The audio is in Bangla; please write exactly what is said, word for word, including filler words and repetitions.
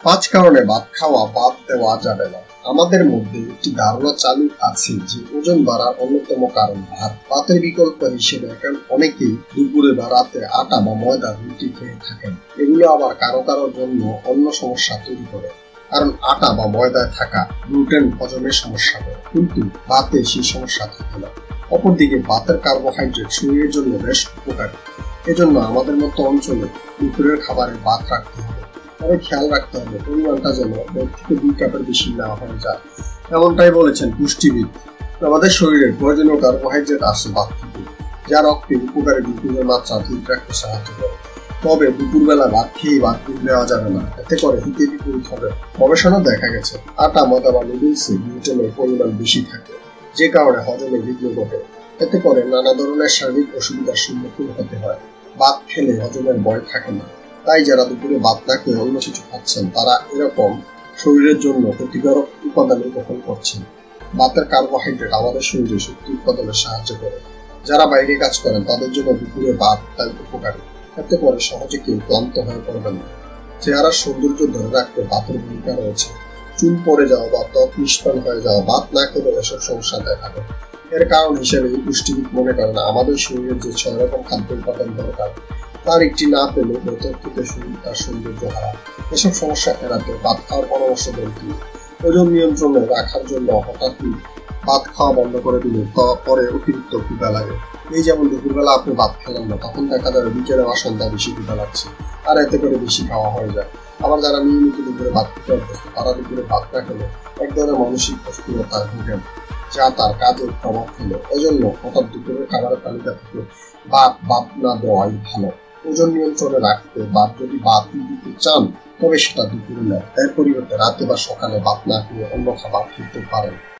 পাঁচ কারণে ভাত খাওয়া বাদ দেওয়া যাবে না। আমাদের মধ্যে একটি ধারণা চালু আছে যে ওজন বাড়ার অন্যতম কারণ ভাত। ভাতের বিকল্প হিসেবে এখন অনেকেই দুপুরে বা রাতে আটা বা ময়দার রুটি খেয়ে থাকেন। এগুলো আবার কারো কারোর জন্য অন্য সমস্যা তৈরি করে, কারণ আটা বা ময়দায় থাকা গ্লুটেন হজমের সমস্যা করে, কিন্তু ভাতে সেই সমস্যা থাকে না। অপরদিকে ভাতের কার্বোহাইড্রেট শরীরের জন্য বেশ উপকারী। এজন্য আমাদের মতো অঞ্চলে দুপুরের খাবারে ভাত রাখতে হবে। তবে খেয়াল রাখতে হবে পরিমাণটা যেন দেড় থেকে দুই কাপের বেশি না হয়ে যায়। এমনটাই বলেছেন পুষ্টিবিদ। আমাদের শরীরের প্রয়োজনীয় কার্বোহাইড্রেট আসে ভাত থেকে, যা রক্তে উপকারী গ্লুকোজের মাত্রা ঠিক রাখতে সাহায্য করে। তবে দুপুরবেলা ভাত খেয়ে ভাত দেওয়া যাবে না, এতে করে হিতে বিপরীত হবে। গবেষণা দেখা গেছে আটা, ময়দা বা নুডলসে গ্লুটেনের পরিমাণ বেশি থাকে, যে কারণে হজমে বিঘ্ন ঘটে। এতে করে নানা ধরনের শারীরিক অসুবিধার সম্মুখীন হতে হয়। ভাত খেলে হজমের ভয় থাকে না, তাই যারা দুপুরে ভাত না খেয়ে অন্য কিছু খাচ্ছেন তারা এরকম শরীরের জন্য ক্ষতিকারক উপাদান গ্রহণ করছেন। ভাতের কার্বোহাইড্রেট আমাদের শরীরে শক্তি উৎপাদনে সাহায্য করে। যারা বাইরে কাজ করেন তাদের জন্য দুপুরে ভাত তাই উপকারী। এতে করে সহজে কেউ ক্লান্ত হয়ে পড়বেন না। চেহারার সৌন্দর্য ধরে রাখতে ভাতের ভূমিকা রয়েছে। চুল পড়ে যাওয়া বা ত্বক নিষ্প্রাণ হয়ে যাওয়া ভাত না খেলে এসব সমস্যা দেখা দেয়। এর কারণ হিসেবে এই পুষ্টিবিদ মনে করেন আমাদের শরীরের যে ছয় রকম খাদ্য উপাদান দরকার তার একটি না পেলে ভেতর থেকে শরীর তার সৌন্দর্য হারায়। এসব সমস্যা এড়াতে ভাত খাওয়ার পরামর্শ দেন কি ওজন নিয়ন্ত্রণে রাখার জন্য হঠাৎই ভাত খাওয়া বন্ধ করে দিলে পরে অতিরিক্ত ক্ষুধা লাগে। এই যেমন দুপুরবেলা আপনি ভাত খেলেন না, তখন দেখা যাবে বিকেলে বা সন্ধ্যা বেশি ক্ষুধা লাগছে, আর এতে করে বেশি খাওয়া হয়ে যায়। আবার যারা নিয়মিত দুপুরে ভাত খেতে অভ্যস্ত তারা দুপুরে ভাত না খেলে এক ধরনের মানসিক অস্থিরতায় ভোগেন, যা তার কাজের প্রভাব ফেলে। এজন্য হঠাৎ দুপুরের খাবারের তালিকা থেকে ভাত বাদ না দেওয়াই ভালো। ওজন নিয়ন্ত্রণে রাখতে ভাত যদি বাদ দিতে চান তবে সেটা দুপুরে নয়, এর পরিবর্তে রাতে বা সকালে ভাত না খেয়ে অন্য খাবার খেতে পারেন।